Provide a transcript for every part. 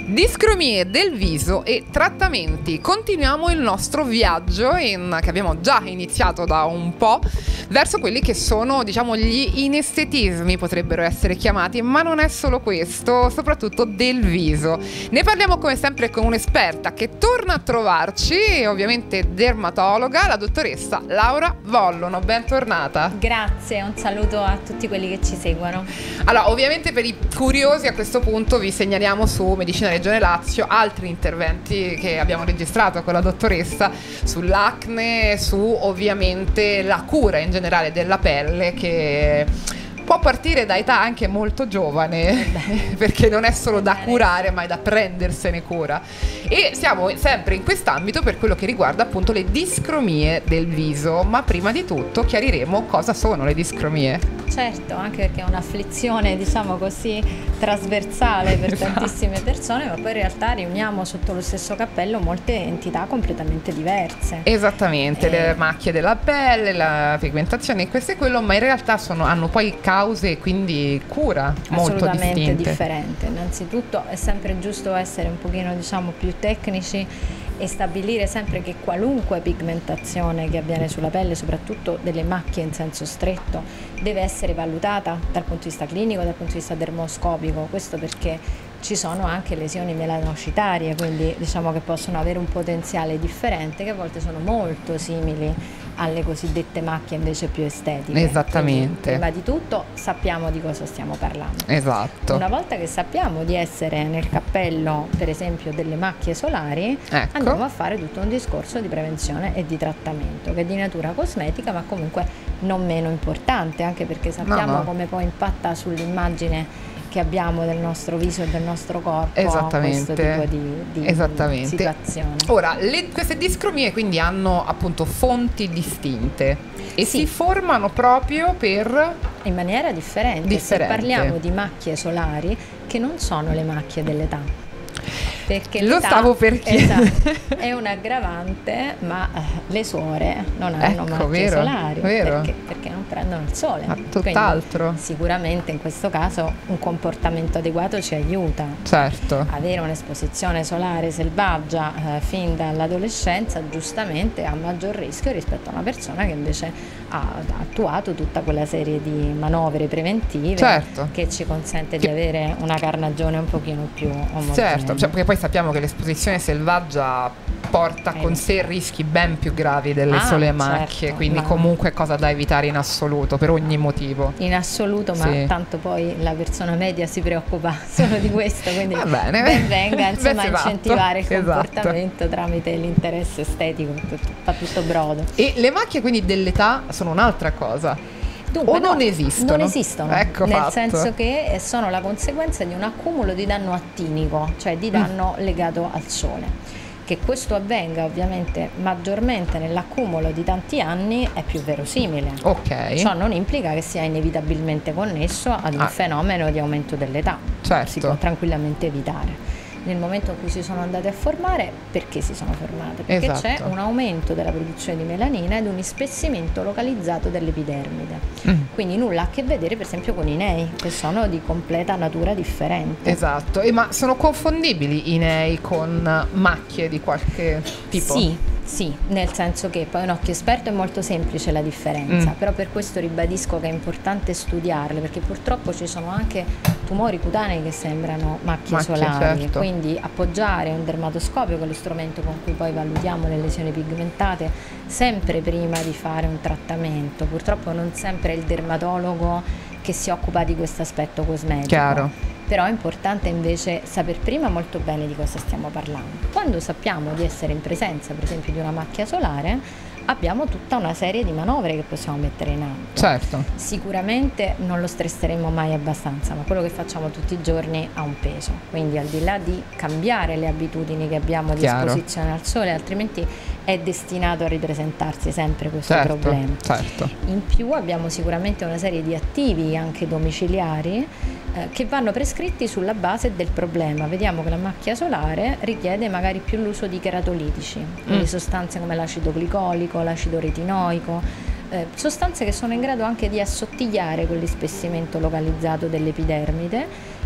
Discromie del viso e trattamenti. Continuiamo il nostro viaggio che abbiamo già iniziato da un po' verso quelli che sono, diciamo, gli inestetismi, potrebbero essere chiamati, ma non è solo questo, soprattutto del viso. Ne parliamo come sempre con un'esperta che torna a trovarci, ovviamente dermatologa, la dottoressa Laura Vollono. Bentornata. Grazie, un saluto a tutti quelli che ci seguono. Allora, ovviamente per i curiosi a questo punto vi segnaliamo su Medicina Regione Lazio altri interventi che abbiamo registrato con la dottoressa sull'acne, su ovviamente la cura in generale della pelle, che può partire da età anche molto giovane, perché non è solo da curare ma è da prendersene cura. E siamo sempre in quest'ambito per quello che riguarda appunto le discromie del viso, ma prima di tutto chiariremo cosa sono le discromie. Certo, anche perché è un'afflizione, diciamo così, trasversale per tantissime persone, ma poi in realtà riuniamo sotto lo stesso cappello molte entità completamente diverse. Esattamente, le macchie della pelle, la pigmentazione, questo e quello, ma in realtà hanno poi cause e quindi cura molto assolutamente distinte. Differente. Innanzitutto è sempre giusto essere un pochino, diciamo, più tecnici e stabilire sempre che qualunque pigmentazione che avviene sulla pelle, soprattutto delle macchie in senso stretto, deve essere valutata dal punto di vista clinico, dal punto di vista dermoscopico. Questo perché ci sono anche lesioni melanocitarie, quindi diciamo che possono avere un potenziale differente, che a volte sono molto simili alle cosiddette macchie invece più estetiche. Esattamente. Quindi, prima di tutto sappiamo di cosa stiamo parlando. Esatto. Una volta che sappiamo di essere nel cappello, per esempio, delle macchie solari, ecco, andiamo a fare tutto un discorso di prevenzione e di trattamento che è di natura cosmetica, ma comunque non meno importante, anche perché sappiamo come poi impatta sull'immagine che abbiamo del nostro viso e del nostro corpo. Esattamente. Questo tipo di situazione. Ora, queste discromie quindi hanno appunto fonti distinte e si formano proprio in maniera differente. Se parliamo di macchie solari, che non sono le macchie dell'età, perché lo stavo per chiedere. Esatto, è un aggravante, ma le suore non hanno macchie solari, perché non prendono il sole. Ma tutt'altro. Quindi, sicuramente in questo caso un comportamento adeguato ci aiuta. Certo. Avere un'esposizione solare selvaggia fin dall'adolescenza giustamente ha maggior rischio rispetto a una persona che invece ha attuato tutta quella serie di manovre preventive che ci consente di avere una carnagione un pochino più omogenea. Certo, perché poi sappiamo che l'esposizione selvaggia porta con sé rischi ben più gravi delle sole macchie, quindi comunque è cosa da evitare in assoluto, per ogni motivo. In assoluto, ma tanto poi la persona media si preoccupa solo di questo, quindi ben venga insomma incentivare il comportamento tramite l'interesse estetico, fa tutto brodo. E le macchie quindi dell'età sono un'altra cosa? Dunque, non esistono? Non esistono, ecco, nel senso che sono la conseguenza di un accumulo di danno attinico, cioè di danno legato al sole. Che questo avvenga ovviamente maggiormente nell'accumulo di tanti anni è più verosimile. Ciò non implica che sia inevitabilmente connesso ad un fenomeno di aumento dell'età. Si può tranquillamente evitare. Nel momento in cui si sono andate a formare, perché si sono formate? Perché c'è un aumento della produzione di melanina ed un ispessimento localizzato dell'epidermide. Quindi nulla a che vedere per esempio con i nei, che sono di completa natura differente. Esatto, ma sono confondibili i nei con macchie di qualche tipo? Sì, nel senso che poi un occhio esperto è molto semplice la differenza, però per questo ribadisco che è importante studiarle, perché purtroppo ci sono anche tumori cutanei che sembrano macchie solari, quindi appoggiare un dermatoscopio, che è lo strumento con cui poi valutiamo le lesioni pigmentate, sempre prima di fare un trattamento. Purtroppo non sempre è il dermatologo che si occupa di questo aspetto cosmetico. Però è importante invece saper prima molto bene di cosa stiamo parlando. Quando sappiamo di essere in presenza, per esempio, di una macchia solare, abbiamo tutta una serie di manovre che possiamo mettere in atto. Sicuramente non lo stresseremo mai abbastanza, ma quello che facciamo tutti i giorni ha un peso. Quindi al di là di cambiare le abitudini che abbiamo di esposizione al sole, altrimenti è destinato a ripresentarsi sempre questo problema. In più abbiamo sicuramente una serie di attivi anche domiciliari che vanno prescritti sulla base del problema. Vediamo che la macchia solare richiede magari più l'uso di cheratolitici, quindi sostanze come l'acido glicolico, l'acido retinoico, sostanze che sono in grado anche di assottigliare quell'ispessimento localizzato dell'epidermide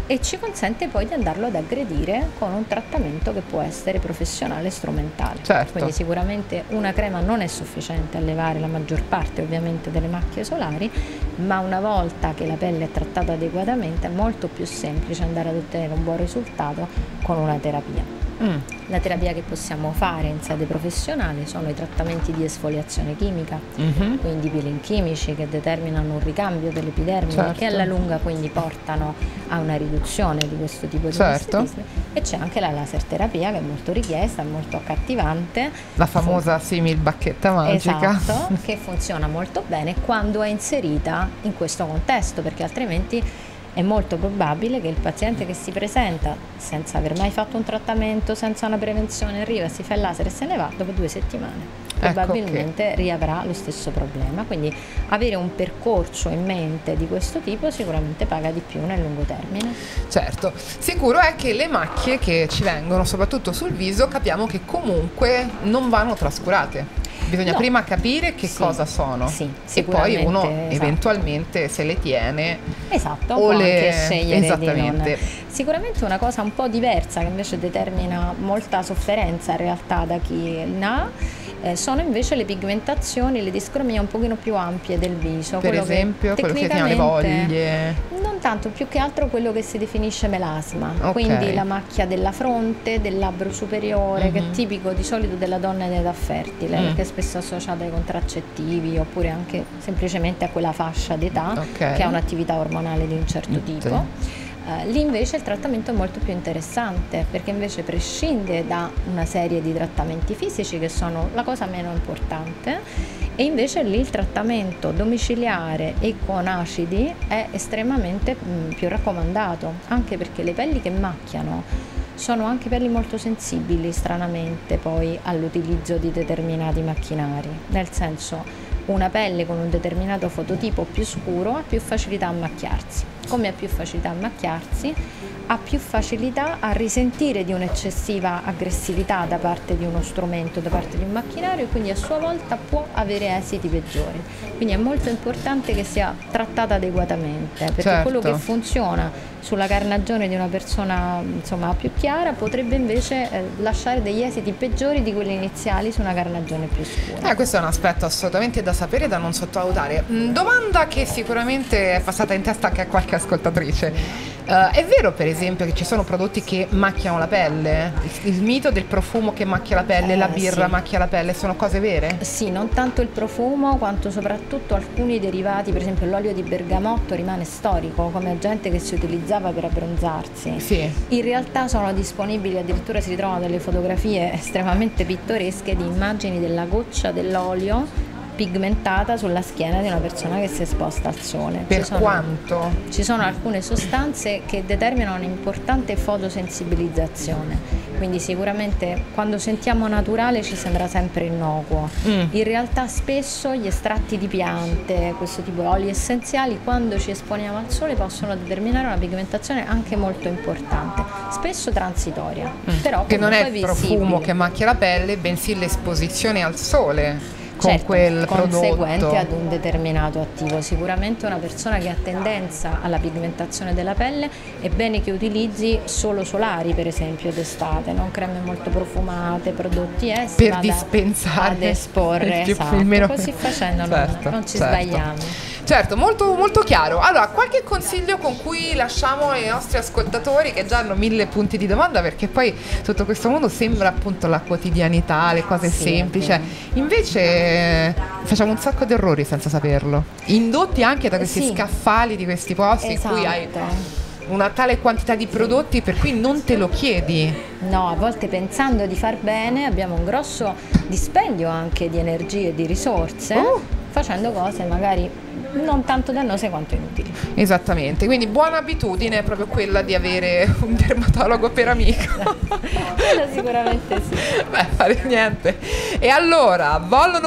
e ci consente poi di andarlo ad aggredire con un trattamento che può essere professionale e strumentale. Certo. Quindi sicuramente una crema non è sufficiente a levare la maggior parte ovviamente delle macchie solari, ma una volta che la pelle è trattata adeguatamente è molto più semplice andare ad ottenere un buon risultato con una terapia. La terapia che possiamo fare in sede professionale sono i trattamenti di esfoliazione chimica, quindi peeling chimici che determinano un ricambio dell'epidermide, che alla lunga quindi portano a una riduzione di questo tipo di ersitismi, e c'è anche la laser terapia che è molto richiesta, molto accattivante, la famosa simil bacchetta magica, esatto, che funziona molto bene quando è inserita in questo contesto, perché altrimenti è molto probabile che il paziente che si presenta senza aver mai fatto un trattamento, senza una prevenzione, arriva, si fa il laser e se ne va, dopo 2 settimane probabilmente riavrà lo stesso problema. Quindi avere un percorso in mente di questo tipo sicuramente paga di più nel lungo termine. Certo, sicuro è che le macchie che ci vengono soprattutto sul viso capiamo che comunque non vanno trascurate. Bisogna prima capire che cosa sono, e poi uno eventualmente se le tiene, può anche scegliere di non. Sicuramente una cosa un po' diversa che invece determina molta sofferenza in realtà da chi ne ha, sono invece le pigmentazioni, le discromie un pochino più ampie del viso. Per esempio, quello che chiamiamo le voglie. Non tanto, più che altro quello che si definisce melasma, quindi la macchia della fronte, del labbro superiore, che è tipico di solito della donna in età fertile, perché è spesso associata ai contraccettivi oppure anche semplicemente a quella fascia d'età che ha un'attività ormonale di un certo tipo. Lì invece il trattamento è molto più interessante, perché invece prescinde da una serie di trattamenti fisici che sono la cosa meno importante, e invece lì il trattamento domiciliare e con acidi è estremamente più raccomandato, anche perché le pelli che macchiano sono anche pelli molto sensibili stranamente poi all'utilizzo di determinati macchinari, nel senso una pelle con un determinato fototipo più scuro ha più facilità a macchiarsi. Come ha più facilità a macchiarsi, ha più facilità a risentire di un'eccessiva aggressività da parte di uno strumento, da parte di un macchinario, e quindi a sua volta può avere esiti peggiori. Quindi è molto importante che sia trattata adeguatamente, perché quello che funziona sulla carnagione di una persona più chiara potrebbe invece lasciare degli esiti peggiori di quelli iniziali su una carnagione più scura. Questo è un aspetto assolutamente da sapere e da non sottovalutare. Domanda che sicuramente è passata in testa anche a qualche ascoltatrice. È vero per esempio che ci sono prodotti che macchiano la pelle? Il mito del profumo che macchia la pelle, la birra macchia la pelle, sono cose vere? Sì, non tanto il profumo quanto soprattutto alcuni derivati, per esempio l'olio di bergamotto rimane storico come agente che si utilizzava per abbronzarsi. In realtà sono disponibili, addirittura si ritrovano delle fotografie estremamente pittoresche di immagini della goccia dell'olio pigmentata sulla schiena di una persona che si è esposta al sole. Quanto? Ci sono alcune sostanze che determinano un'importante fotosensibilizzazione, quindi sicuramente quando sentiamo naturale ci sembra sempre innocuo. In realtà spesso gli estratti di piante, questo tipo di oli essenziali, quando ci esponiamo al sole possono determinare una pigmentazione anche molto importante, spesso transitoria, però che non è il visibile. Profumo che macchia la pelle, bensì l'esposizione al sole con quel conseguente prodotto ad un determinato attivo. Sicuramente una persona che ha tendenza alla pigmentazione della pelle è bene che utilizzi solo solari, per esempio d'estate, non creme molto profumate, prodotti per dispensare ad esporre, così facendo non ci sbagliamo. Certo, molto, molto chiaro. Allora, qualche consiglio con cui lasciamo ai nostri ascoltatori che già hanno 1000 punti di domanda, perché poi tutto questo mondo sembra appunto la quotidianità, le cose semplici, invece facciamo un sacco di errori senza saperlo, indotti anche da questi scaffali di questi posti in cui hai una tale quantità di prodotti per cui non te lo chiedi. No, a volte pensando di far bene abbiamo un grosso dispendio anche di energie e di risorse facendo cose magari non tanto dannose quanto inutili. Esattamente, quindi buona abitudine è proprio quella di avere un dermatologo per amico. Quello sicuramente sì. Beh, fare niente. E allora,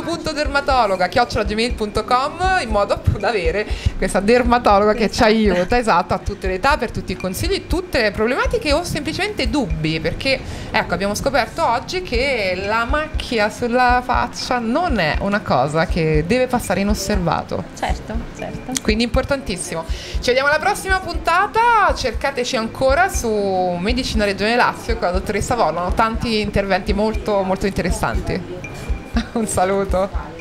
vollono.dermatologa@gmail.com in modo appunto da avere questa dermatologa che ci aiuta, a tutte le età, per tutti i consigli, tutte le problematiche o semplicemente dubbi, perché ecco, abbiamo scoperto oggi che la macchia sulla faccia non è una cosa che deve passare inosservato. Certo, certo. Quindi importantissimo. Ci vediamo alla prossima puntata, cercateci ancora su Medicina Regione Lazio con la dottoressa Vorlano, tanti interventi molto molto interessanti. Un saluto.